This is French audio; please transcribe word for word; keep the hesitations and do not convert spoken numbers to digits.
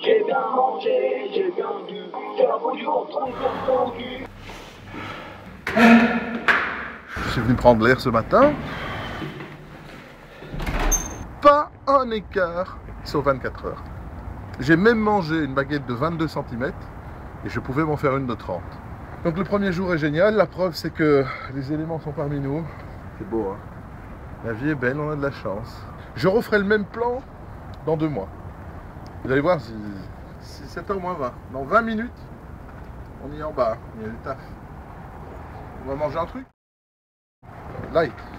J'ai bien mangé, j'ai bien bu, j'ai voulu retrouver mon cul. Je suis venu prendre l'air ce matin. Pas un écart sur vingt-quatre heures. J'ai même mangé une baguette de vingt-deux centimètres et je pouvais m'en faire une de trente. Donc le premier jour est génial, la preuve c'est que les éléments sont parmi nous. C'est beau, hein. La vie est belle, on a de la chance. Je referai le même plan dans deux mois. Vous allez voir, c'est sept heures moins vingt. Dans vingt minutes, on y est en bas, il y a du taf. On va manger un truc. Like.